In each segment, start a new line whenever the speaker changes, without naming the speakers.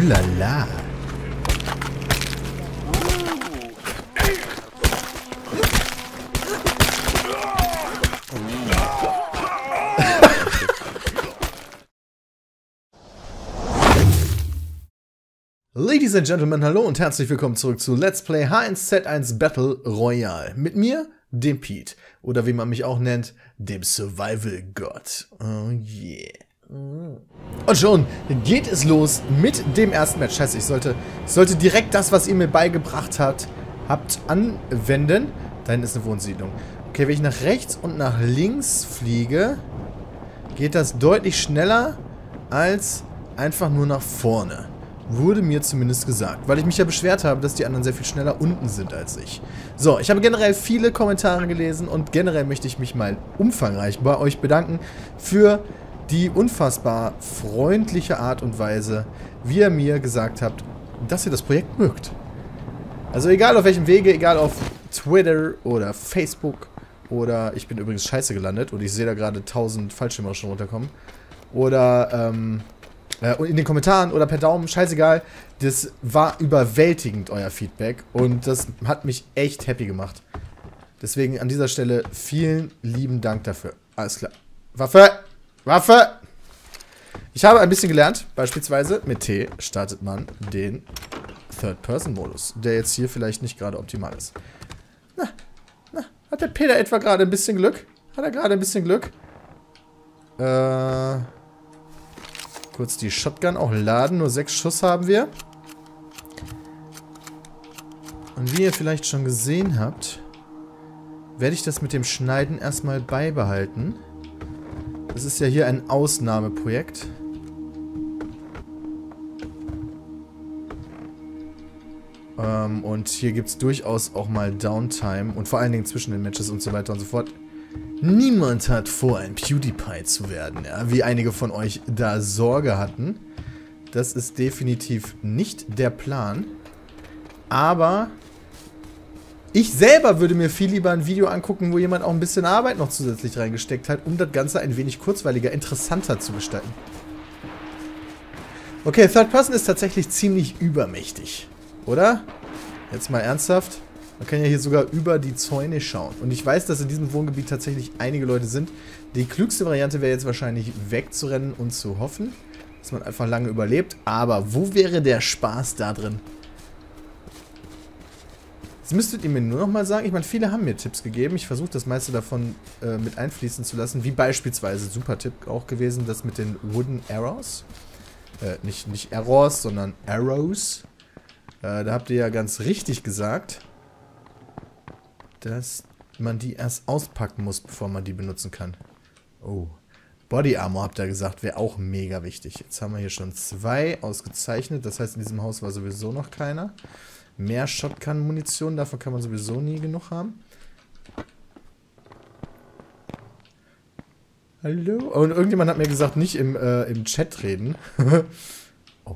Ulala. Ladies and Gentlemen, hallo und herzlich willkommen zurück zu Let's Play H1Z1 Battle Royale. Mit mir, dem Pete. Oder wie man mich auch nennt, dem Survival-Gott. Oh yeah. Und schon geht es los mit dem ersten Match. Scheiße, ich sollte direkt das, was ihr mir beigebracht habt, anwenden. Da hinten ist eine Wohnsiedlung. Okay, wenn ich nach rechts und nach links fliege, geht das deutlich schneller als einfach nur nach vorne. Wurde mir zumindest gesagt, weil ich mich ja beschwert habe, dass die anderen sehr viel schneller unten sind als ich. So, ich habe generell viele Kommentare gelesen und generell möchte ich mich mal umfangreich bei euch bedanken für die unfassbar freundliche Art und Weise, wie ihr mir gesagt habt, dass ihr das Projekt mögt. Also egal auf welchem Wege, egal auf Twitter oder Facebook oder ich bin übrigens scheiße gelandet und ich sehe da gerade 1000 Fallschirme schon runterkommen. Oder, in den Kommentaren oder per Daumen, scheißegal. Das war überwältigend, euer Feedback. Und das hat mich echt happy gemacht. Deswegen an dieser Stelle vielen lieben Dank dafür. Alles klar. Waffe! Waffe! Ich habe ein bisschen gelernt. Beispielsweise mit T startet man den Third-Person-Modus. Der jetzt hier vielleicht nicht gerade optimal ist. Na, hat der Peter etwa gerade ein bisschen Glück? Hat er gerade ein bisschen Glück? Kurz die Shotgun auch laden. Nur 6 Schuss haben wir. Und wie ihr vielleicht schon gesehen habt, werde ich das mit dem Schneiden erstmal beibehalten. Das ist ja hier ein Ausnahmeprojekt. Und hier gibt es durchaus auch mal Downtime. Und vor allen Dingen zwischen den Matches und so weiter und so fort. Niemand hat vor, ein PewDiePie zu werden, ja, wie einige von euch da Sorge hatten. Das ist definitiv nicht der Plan. Aber ich selber würde mir viel lieber ein Video angucken, wo jemand auch ein bisschen Arbeit noch zusätzlich reingesteckt hat, um das Ganze ein wenig kurzweiliger, interessanter zu gestalten. Okay, Third Person ist tatsächlich ziemlich übermächtig, oder? Jetzt mal ernsthaft. Man kann ja hier sogar über die Zäune schauen. Und ich weiß, dass in diesem Wohngebiet tatsächlich einige Leute sind. Die klügste Variante wäre jetzt wahrscheinlich wegzurennen und zu hoffen, dass man einfach lange überlebt. Aber wo wäre der Spaß da drin? Jetzt müsstet ihr mir nur noch mal sagen, ich meine, viele haben mir Tipps gegeben. Ich versuche das meiste davon mit einfließen zu lassen. Wie beispielsweise, super Tipp auch gewesen, das mit den Wooden Arrows. Nicht Arrows, sondern Arrows. Da habt ihr ja ganz richtig gesagt, dass man die erst auspacken muss, bevor man die benutzen kann. Oh. Body Armor, habt ihr gesagt, wäre auch mega wichtig. Jetzt haben wir hier schon 2 ausgezeichnet. Das heißt, in diesem Haus war sowieso noch keiner. Mehr Shotgun-Munition, davon kann man sowieso nie genug haben. Hallo? Und irgendjemand hat mir gesagt, nicht im Chat reden. Oh.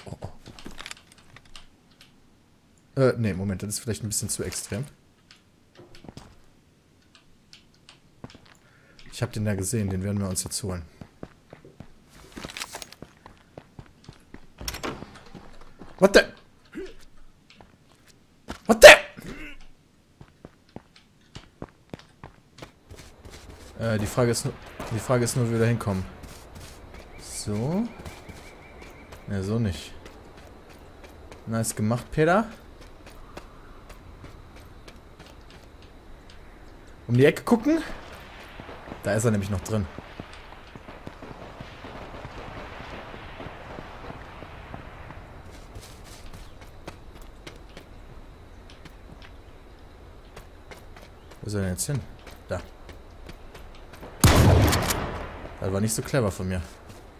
Ne, Moment, das ist vielleicht ein bisschen zu extrem. Ich habe den da gesehen, den werden wir uns jetzt holen. What the? What the? Die Frage ist nur, wie wir da hinkommen. So. Ja, so nicht. Nice gemacht, Peter. Um die Ecke gucken. Da ist er nämlich noch drin. Wo ist er denn jetzt hin? Da. Das war nicht so clever von mir.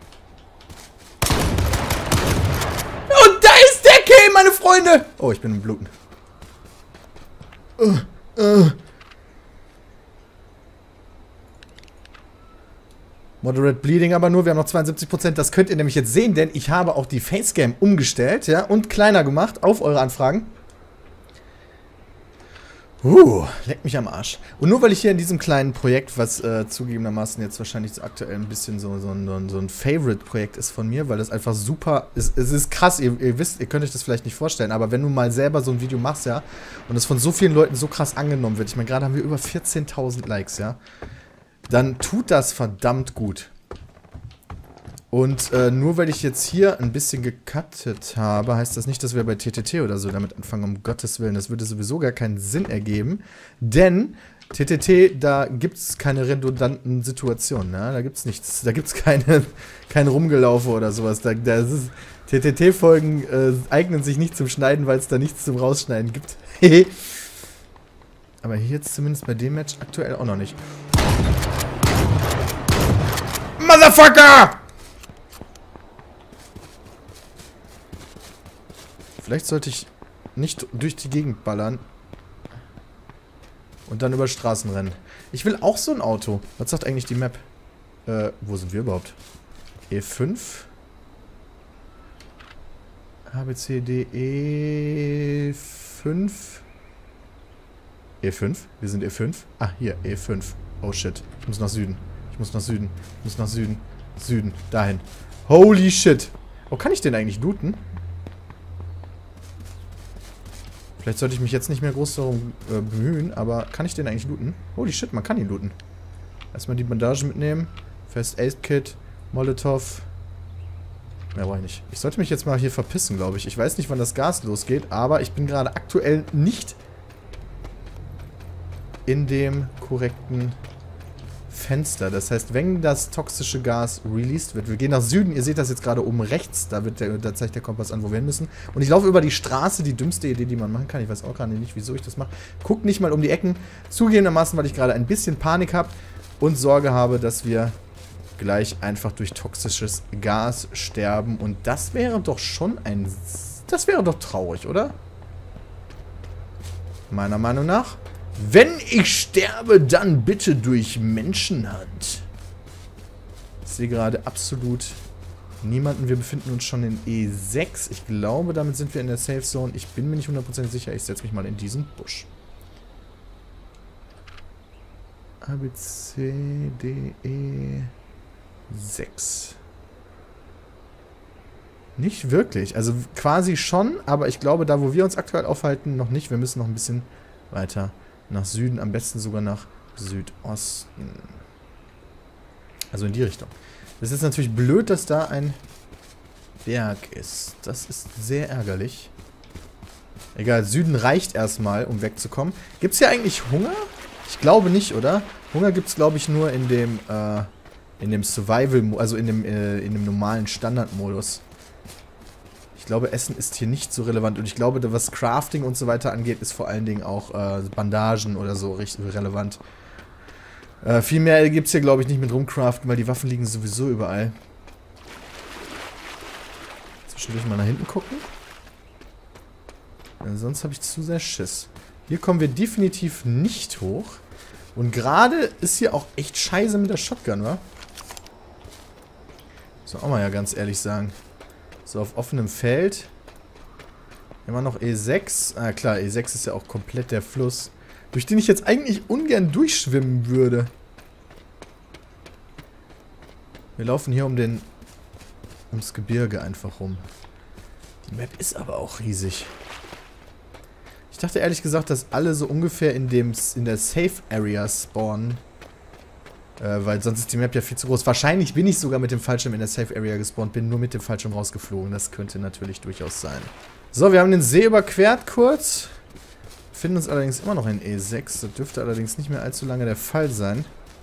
Und da ist der Kill, meine Freunde! Oh, ich bin im Bluten. Moderate Bleeding aber nur, wir haben noch 72%. Das könnt ihr nämlich jetzt sehen, denn ich habe auch die Facecam umgestellt, ja, und kleiner gemacht auf eure Anfragen. Leck mich am Arsch. Und nur weil ich hier in diesem kleinen Projekt, was zugegebenermaßen jetzt wahrscheinlich so aktuell ein bisschen so ein Favorite-Projekt ist von mir, weil das einfach super ist. Es ist krass, ihr wisst, ihr könnt euch das vielleicht nicht vorstellen, aber wenn du mal selber so ein Video machst, ja, und es von so vielen Leuten so krass angenommen wird, ich meine, gerade haben wir über 14.000 Likes, ja, dann tut das verdammt gut. Und nur weil ich jetzt hier ein bisschen gecuttet habe, heißt das nicht, dass wir bei TTT oder so damit anfangen, um Gottes Willen. Das würde sowieso gar keinen Sinn ergeben, denn TTT, da gibt es keine redundanten Situationen, ne? Da gibt es nichts, da gibt es kein Rumgelaufe oder sowas. TTT-Folgen eignen sich nicht zum Schneiden, weil es da nichts zum Rausschneiden gibt. Aber hier jetzt zumindest bei dem Match aktuell auch noch nicht. Motherfucker! Vielleicht sollte ich nicht durch die Gegend ballern und dann über Straßen rennen. Ich will auch so ein Auto. Was sagt eigentlich die Map? Wo sind wir überhaupt? E5? A, B, C, D, E5? E5? Wir sind E5? Ah, hier, E5. Oh shit. Ich muss nach Süden. Ich muss nach Süden. Ich muss nach Süden. Süden. Dahin. Holy shit. Oh, kann ich den eigentlich looten? Vielleicht sollte ich mich jetzt nicht mehr groß darum bemühen, aber kann ich den eigentlich looten? Holy shit, man kann ihn looten. Erstmal die Bandage mitnehmen. First Aid Kit. Molotov. Mehr brauche ich nicht. Ich sollte mich jetzt mal hier verpissen, glaube ich. Ich weiß nicht, wann das Gas losgeht, aber ich bin gerade aktuell nicht in dem korrekten Fenster. Das heißt, wenn das toxische Gas released wird, wir gehen nach Süden, ihr seht das jetzt gerade oben rechts, da zeigt der Kompass an, wo wir hin müssen. Und ich laufe über die Straße, die dümmste Idee, die man machen kann. Ich weiß auch gerade nicht, wieso ich das mache. Guckt nicht mal um die Ecken. Zugegebenermaßen, weil ich gerade ein bisschen Panik habe und Sorge habe, dass wir gleich einfach durch toxisches Gas sterben. Und das wäre doch schon das wäre doch traurig, oder? Meiner Meinung nach. Wenn ich sterbe, dann bitte durch Menschenhand. Ich sehe gerade absolut niemanden. Wir befinden uns schon in E6. Ich glaube, damit sind wir in der Safe Zone. Ich bin mir nicht 100% sicher. Ich setze mich mal in diesen Busch. A, B, C, D, E, 6. Nicht wirklich. Also quasi schon, aber ich glaube, da wo wir uns aktuell aufhalten, noch nicht. Wir müssen noch ein bisschen weiter nach Süden, am besten sogar nach Südosten. Also in die Richtung. Das ist natürlich blöd, dass da ein Berg ist. Das ist sehr ärgerlich. Egal, Süden reicht erstmal, um wegzukommen. Gibt es hier eigentlich Hunger? Ich glaube nicht, oder? Hunger gibt es, glaube ich, nur in dem Survival, also in dem normalen Standardmodus. Ich glaube, Essen ist hier nicht so relevant. Und ich glaube, was Crafting und so weiter angeht, ist vor allen Dingen auch Bandagen oder so richtig relevant. Viel mehr gibt es hier, glaube ich, nicht mit rumcraften, weil die Waffen liegen sowieso überall. Zwischendurch mal nach hinten gucken. Sonst habe ich zu sehr Schiss. Hier kommen wir definitiv nicht hoch. Und gerade ist hier auch echt scheiße mit der Shotgun, wa? Muss man auch mal ja ganz ehrlich sagen. So, auf offenem Feld. Immer noch E6. Ah, klar, E6 ist ja auch komplett der Fluss, durch den ich jetzt eigentlich ungern durchschwimmen würde. Wir laufen hier ums Gebirge einfach rum. Die Map ist aber auch riesig. Ich dachte ehrlich gesagt, dass alle so ungefähr in der Safe Area spawnen. Weil sonst ist die Map ja viel zu groß. Wahrscheinlich bin ich sogar mit dem Fallschirm in der Safe Area gespawnt, bin nur mit dem Fallschirm rausgeflogen. Das könnte natürlich durchaus sein. So, wir haben den See überquert kurz. Finden uns allerdings immer noch in E6. Das dürfte allerdings nicht mehr allzu lange der Fall sein.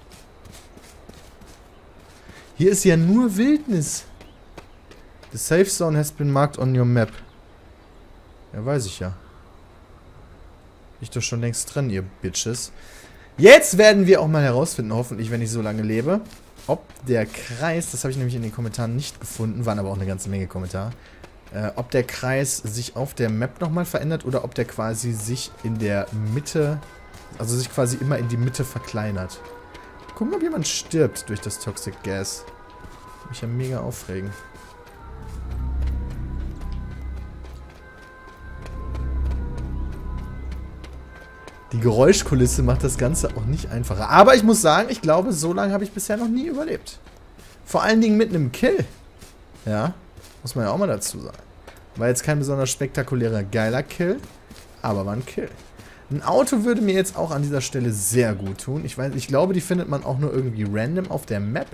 Hier ist ja nur Wildnis. The safe zone has been marked on your map. Ja, weiß ich ja. Bin ich doch schon längst drin, ihr Bitches. Jetzt werden wir auch mal herausfinden, hoffentlich, wenn ich so lange lebe, ob der Kreis, das habe ich nämlich in den Kommentaren nicht gefunden, waren aber auch eine ganze Menge Kommentare, ob der Kreis sich auf der Map nochmal verändert oder ob der quasi sich in der Mitte, also sich quasi immer in die Mitte verkleinert. Gucken, ob jemand stirbt durch das Toxic Gas. Mich ja mega aufregen. Die Geräuschkulisse macht das Ganze auch nicht einfacher. Aber ich muss sagen, ich glaube, so lange habe ich bisher noch nie überlebt. Vor allen Dingen mit einem Kill. Ja, muss man ja auch mal dazu sagen. War jetzt kein besonders spektakulärer, geiler Kill, aber war ein Kill. Ein Auto würde mir jetzt auch an dieser Stelle sehr gut tun. Ich glaube, die findet man auch nur irgendwie random auf der Map.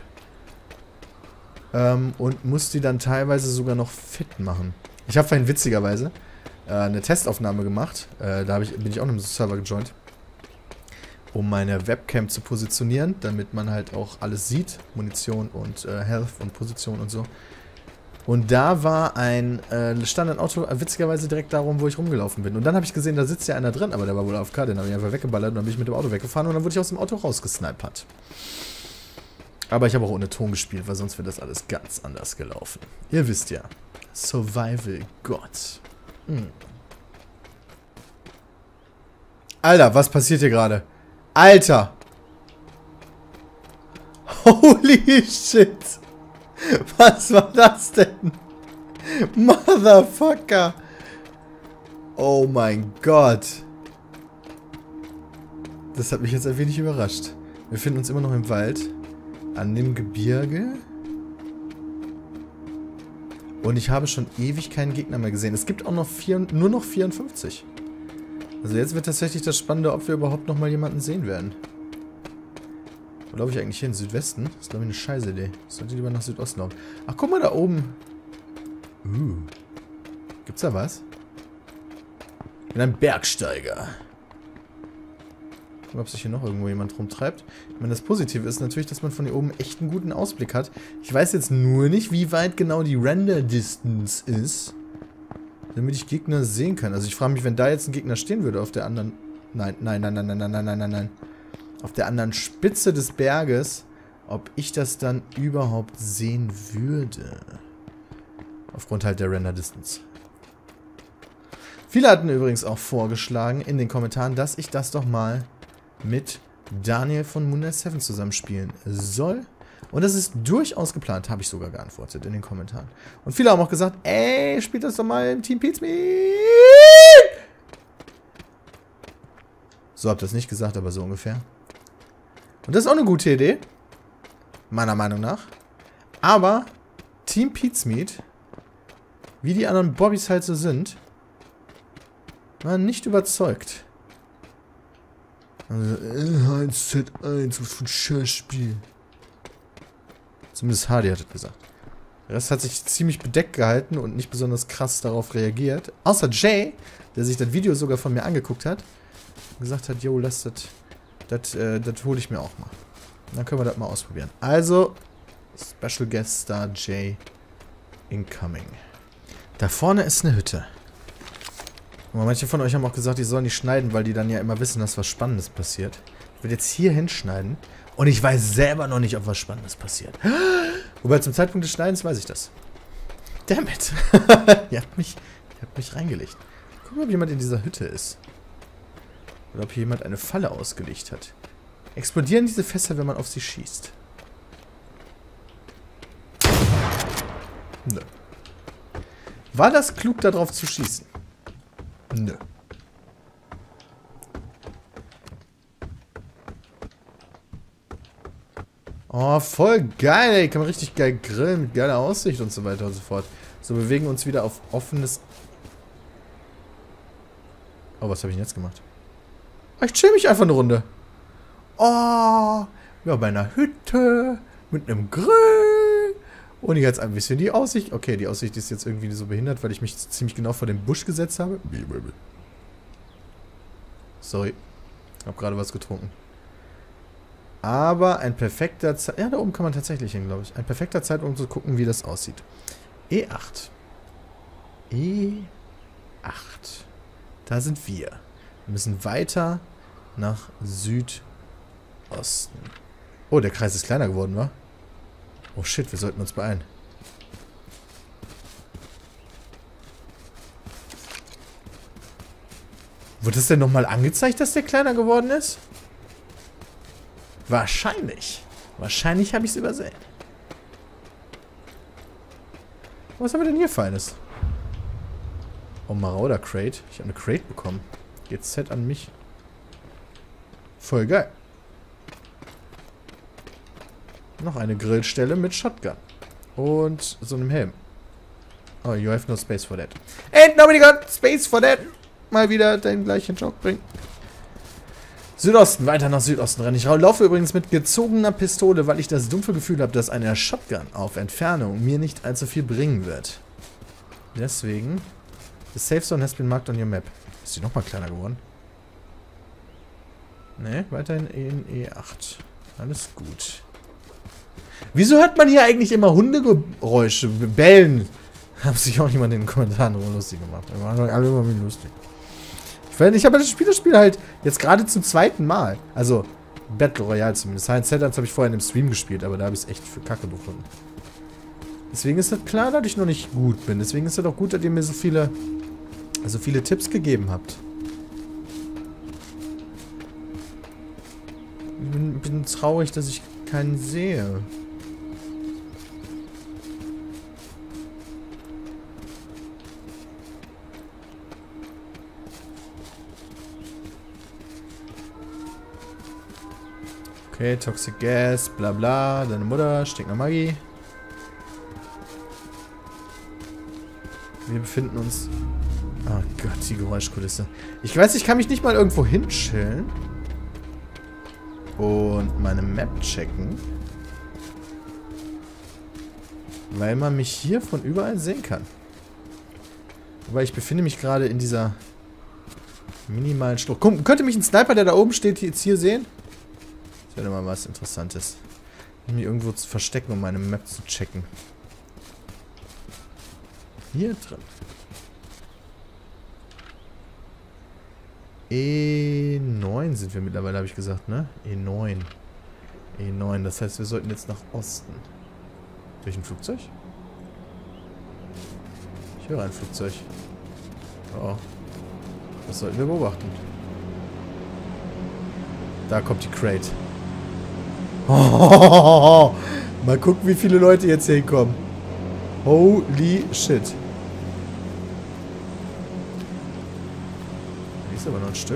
Und muss die dann teilweise sogar noch fit machen. Ich habe vorhin witzigerweise eine Testaufnahme gemacht. Da bin ich auch in einem Server gejoint. Um meine Webcam zu positionieren, damit man halt auch alles sieht. Munition und Health und Position und so. Und da war stand ein Auto witzigerweise direkt darum, wo ich rumgelaufen bin. Und dann habe ich gesehen, da sitzt ja einer drin, aber der war wohl AFK, den habe ich einfach weggeballert und dann bin ich mit dem Auto weggefahren und dann wurde ich aus dem Auto rausgesnipert. Aber ich habe auch ohne Ton gespielt, weil sonst wäre das alles ganz anders gelaufen. Ihr wisst ja, Survival God. Alter, was passiert hier gerade? Alter! Holy shit! Was war das denn? Motherfucker! Oh mein Gott! Das hat mich jetzt ein wenig überrascht. Wir befinden uns immer noch im Wald. An dem Gebirge. Und ich habe schon ewig keinen Gegner mehr gesehen. Es gibt auch noch nur noch 54. Also jetzt wird tatsächlich das Spannende, ob wir überhaupt noch mal jemanden sehen werden. Wo laufe ich eigentlich hin? Südwesten? Das ist, glaube ich, eine scheiße Idee. Ich sollte lieber nach Südosten laufen. Ach, guck mal da oben. Gibt's da was? Ich bin ein Bergsteiger. Gucken, ob sich hier noch irgendwo jemand rumtreibt. Ich meine, das Positive ist natürlich, dass man von hier oben echt einen guten Ausblick hat. Ich weiß jetzt nur nicht, wie weit genau die Render-Distance ist, damit ich Gegner sehen kann. Also ich frage mich, wenn da jetzt ein Gegner stehen würde auf der anderen... Nein. Auf der anderen Spitze des Berges, ob ich das dann überhaupt sehen würde. Aufgrund halt der Render-Distance. Viele hatten übrigens auch vorgeschlagen in den Kommentaren, dass ich das doch mal mit Daniel von Moonlight 7 zusammenspielen soll. Und das ist durchaus geplant, habe ich sogar geantwortet in den Kommentaren. Und viele haben auch gesagt, ey, spielt das doch mal im Team Pizmeet. So habt ihr das nicht gesagt, aber so ungefähr. Und das ist auch eine gute Idee. Meiner Meinung nach. Aber Team Pizmeet, wie die anderen Bobbys halt so sind, waren nicht überzeugt. Also, H1Z1, was für ein Scheißspiel. Zumindest Hardy hat es gesagt. Der Rest hat sich ziemlich bedeckt gehalten und nicht besonders krass darauf reagiert. Außer Jay, der sich das Video sogar von mir angeguckt hat. Und gesagt hat, yo, lass das hole ich mir auch mal. Dann können wir das mal ausprobieren. Also, Special Guest Star Jay incoming. Da vorne ist eine Hütte. Und manche von euch haben auch gesagt, die sollen nicht schneiden, weil die dann ja immer wissen, dass was Spannendes passiert. Ich will jetzt hier hinschneiden und ich weiß selber noch nicht, ob was Spannendes passiert. Wobei zum Zeitpunkt des Schneidens weiß ich das. Damn it. Ihr habt mich reingelegt. Guck mal, ob jemand in dieser Hütte ist. Oder ob hier jemand eine Falle ausgelegt hat. Explodieren diese Fässer, wenn man auf sie schießt? Nö. War das klug, darauf zu schießen? Nö. Oh, voll geil, ey. Kann man richtig geil grillen, mit geiler Aussicht und so weiter und so fort. So, wir bewegen uns wieder auf offenes... Oh, was habe ich denn jetzt gemacht? Ich chill mich einfach eine Runde. Oh, ja, bei einer Hütte, mit einem Grill. Und jetzt ein bisschen die Aussicht. Okay, die Aussicht ist jetzt irgendwie so behindert, weil ich mich ziemlich genau vor den Busch gesetzt habe. Sorry. Ich habe gerade was getrunken. Aber ein perfekter Zeit... Ja, da oben kann man tatsächlich hin, glaube ich. Ein perfekter Zeitpunkt, um zu gucken, wie das aussieht. E8. E8. Da sind wir. Wir müssen weiter nach Südosten. Oh, der Kreis ist kleiner geworden, wa? Oh shit, wir sollten uns beeilen. Wird es denn nochmal angezeigt, dass der kleiner geworden ist? Wahrscheinlich. Wahrscheinlich habe ich es übersehen. Was haben wir denn hier Feines? Oh, Marauder Crate. Ich habe eine Crate bekommen. GZ an mich. Voll geil. Noch eine Grillstelle mit Shotgun. Und so einem Helm. Oh, you have no space for that. Ain't nobody got space for that. Mal wieder den gleichen Joke bringen. Südosten, weiter nach Südosten rennen. Ich laufe übrigens mit gezogener Pistole, weil ich das dumpfe Gefühl habe, dass eine Shotgun auf Entfernung mir nicht allzu viel bringen wird. Deswegen. The safe zone has been marked on your map. Ist die nochmal kleiner geworden? Ne, weiterhin in E8. Alles gut. Wieso hört man hier eigentlich immer Hundegeräusche, Bellen? Haben sich auch niemand in den Kommentaren immer lustig gemacht. Wir waren alle immer lustig. Ich habe das Spiel halt jetzt gerade zum zweiten Mal. Also, Battle Royale zumindest. High Set habe ich vorher in dem Stream gespielt, aber da habe ich es echt für Kacke befunden. Deswegen ist das klar, dass ich noch nicht gut bin. Deswegen ist das auch gut, dass ihr mir so viele Tipps gegeben habt. Ich bin traurig, dass ich keinen sehe. Okay, Toxic Gas, bla bla, deine Mutter, stinkt nach Maggi. Wir befinden uns... Oh Gott, die Geräuschkulisse. Ich weiß, ich kann mich nicht mal irgendwo hinchillen. Und meine Map checken. Weil man mich hier von überall sehen kann. Wobei ich befinde mich gerade in dieser minimalen Schlucht. Guck, könnte mich ein Sniper, der da oben steht, jetzt hier sehen? Das wäre mal was Interessantes. Mich irgendwo zu verstecken, um meine Map zu checken. Hier drin. E9 sind wir mittlerweile, habe ich gesagt, ne? E9. E9, das heißt, wir sollten jetzt nach Osten. Durch ein Flugzeug? Ich höre ein Flugzeug. Oh. Das sollten wir beobachten. Da kommt die Crate. Oh, mal gucken, wie viele Leute jetzt hier hinkommen. Holy shit. Hier ist aber noch ein Stück.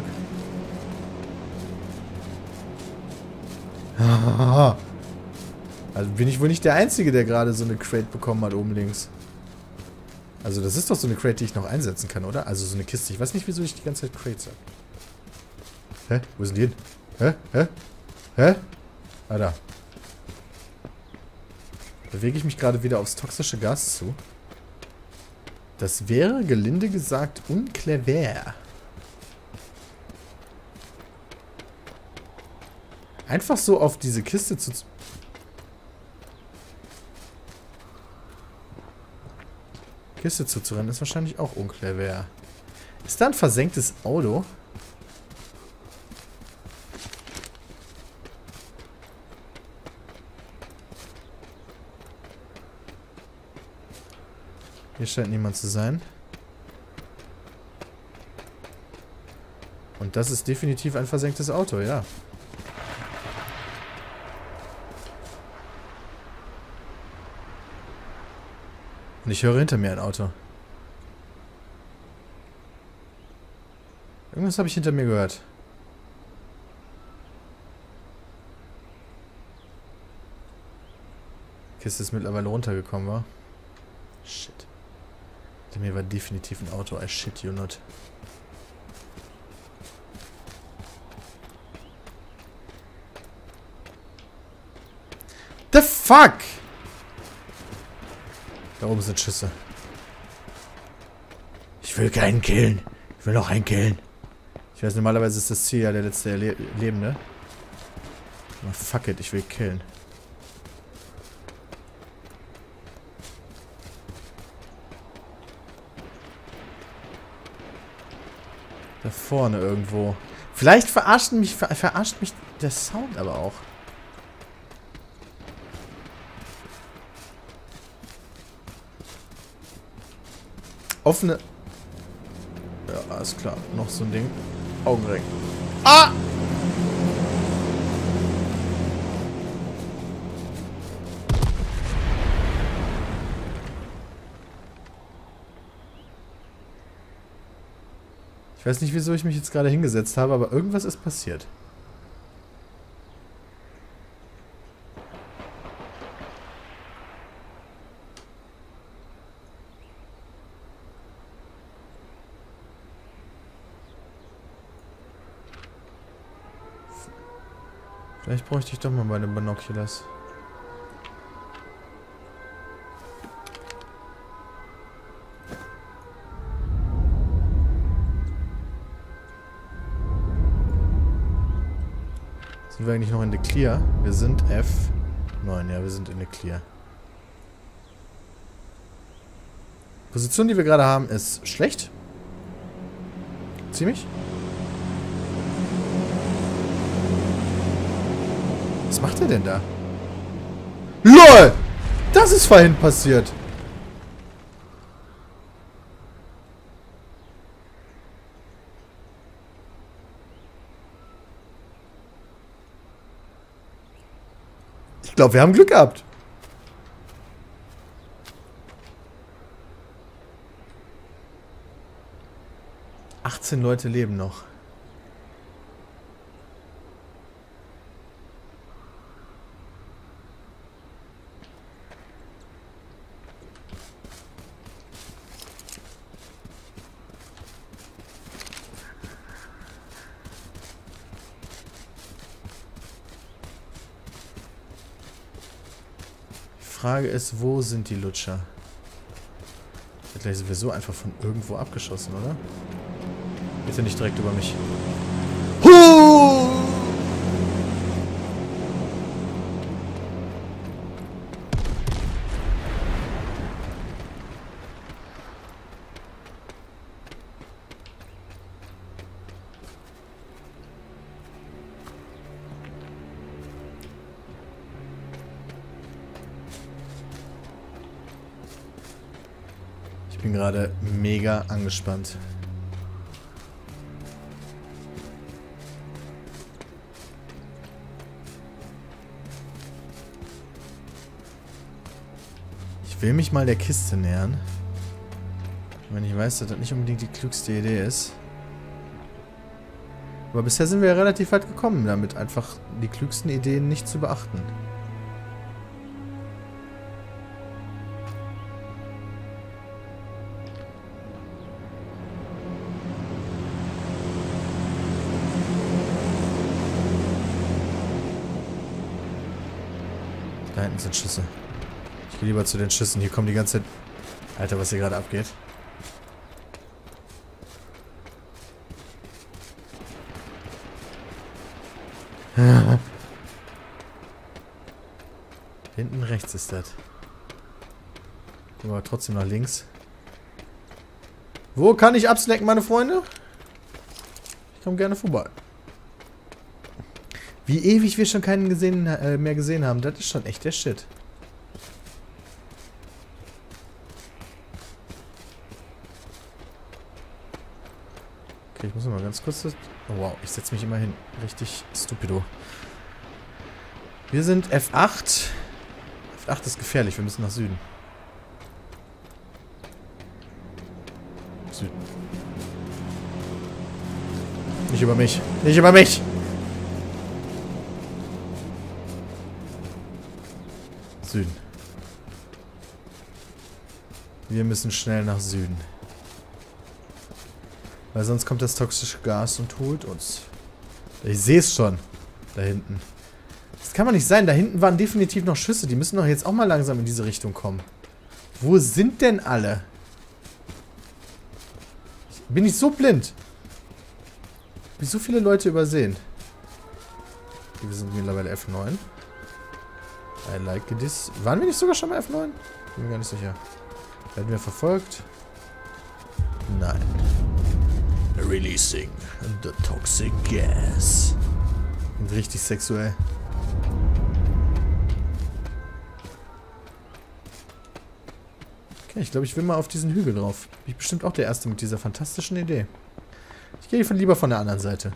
Also bin ich wohl nicht der Einzige, der gerade so eine Crate bekommen hat, oben links. Also das ist doch so eine Crate, die ich noch einsetzen kann, oder? Also so eine Kiste. Ich weiß nicht, wieso ich die ganze Zeit Crate sage. Hä? Wo sind die hin? Hä? Hä? Hä? Ah, da. Bewege ich mich gerade wieder aufs toxische Gas zu. Das wäre, gelinde gesagt, unclever. Einfach so auf diese Kiste zu... Kiste zuzurennen ist wahrscheinlich auch unclever. Ist da ein versenktes Auto? Hier scheint niemand zu sein. Und das ist definitiv ein versenktes Auto, ja. Und ich höre hinter mir ein Auto. Irgendwas habe ich hinter mir gehört. Die Kiste ist mittlerweile runtergekommen, wa? Shit. Hinter mir war definitiv ein Auto. I shit you not. The fuck? Da oben sind Schüsse. Ich will keinen killen. Ich will noch einen killen. Ich weiß, normalerweise ist das Ziel ja der letzte Lebende. Aber fuck it, ich will killen. Da vorne irgendwo. Vielleicht verarscht mich der Sound aber auch. Offene... Ja, alles klar. Noch so ein Ding. Augenring. Ah! Ich weiß nicht, wieso ich mich jetzt gerade hingesetzt habe, aber irgendwas ist passiert. Vielleicht bräuchte ich doch mal meine Binoculars. Sind wir eigentlich noch in der Clear? Wir sind F9, ja, wir sind in der Clear. Position, die wir gerade haben, ist schlecht. Ziemlich. Was macht er denn da? LOL! Das ist vorhin passiert. Ich glaube, wir haben Glück gehabt. ...18 Leute leben noch. Die Frage ist, wo sind die Lutscher? Vielleicht sind wir so einfach von irgendwo abgeschossen, oder? Bitte nicht direkt über mich. Ich bin gerade mega angespannt. Ich will mich mal der Kiste nähern. Wenn ich weiß, dass das nicht unbedingt die klügste Idee ist. Aber bisher sind wir ja relativ weit gekommen, damit einfach die klügsten Ideen nicht zu beachten. Da hinten sind Schüsse. Ich gehe lieber zu den Schüssen. Hier kommen die ganze Zeit... Alter, was hier gerade abgeht. Hinten rechts ist das. Gehen wir aber trotzdem nach links. Wo kann ich absnacken, meine Freunde? Ich komme gerne vorbei. Wie ewig wir schon keinen mehr gesehen haben. Das ist schon echt der Shit. Okay, ich muss mal ganz kurz... Oh, wow, ich setze mich immer hin. Richtig stupido. Wir sind F8. F8 ist gefährlich. Wir müssen nach Süden. Süden. Nicht über mich. Nicht über mich! Süden. Wir müssen schnell nach Süden. Weil sonst kommt das toxische Gas und holt uns. Ich sehe es schon. Da hinten. Das kann man nicht sein. Da hinten waren definitiv noch Schüsse. Die müssen doch jetzt auch mal langsam in diese Richtung kommen. Wo sind denn alle? Bin ich so blind? Wie so viele Leute übersehen. Okay, wir sind mittlerweile F9. I like this. Waren wir nicht sogar schon mal F9? Bin mir gar nicht sicher. Werden wir verfolgt? Nein. Releasing the toxic gas. Und richtig sexuell. Okay, ich glaube, ich will mal auf diesen Hügel drauf. Bin ich bestimmt auch der Erste mit dieser fantastischen Idee. Ich gehe lieber von der anderen Seite.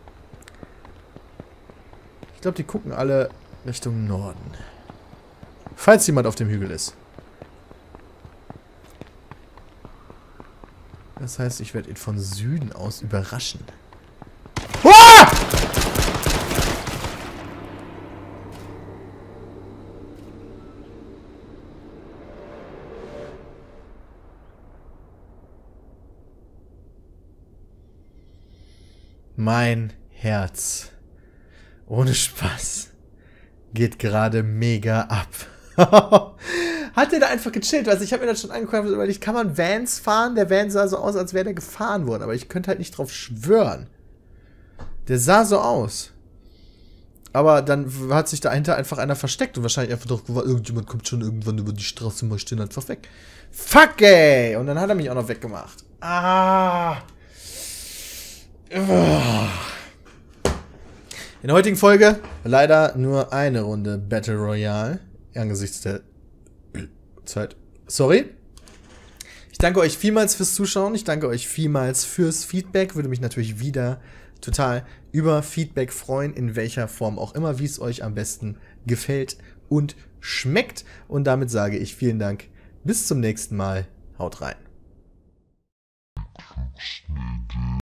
Ich glaube, die gucken alle Richtung Norden. Falls jemand auf dem Hügel ist. Das heißt, ich werde ihn von Süden aus überraschen. Ah! Mein Herz. ohne Spaß, geht gerade mega ab. Hat der da einfach gechillt? Also ich habe mir das schon angeguckt und überlegt, kann man Vans fahren? Der Van sah so aus, als wäre der gefahren worden, aber ich könnte halt nicht drauf schwören. Der sah so aus. Aber dann hat sich dahinter einfach einer versteckt und wahrscheinlich einfach doch gewartet, irgendjemand kommt schon irgendwann über die Straße, mal stehen einfach weg. Fuck, ey! Und dann hat er mich auch noch weggemacht. Ah! In der heutigen Folge leider nur eine Runde Battle Royale. Angesichts der Zeit. Sorry. Ich danke euch vielmals fürs Zuschauen. Ich danke euch vielmals fürs Feedback. Würde mich natürlich wieder total über Feedback freuen, in welcher Form auch immer, wie es euch am besten gefällt und schmeckt. Und damit sage ich vielen Dank. Bis zum nächsten Mal. Haut rein.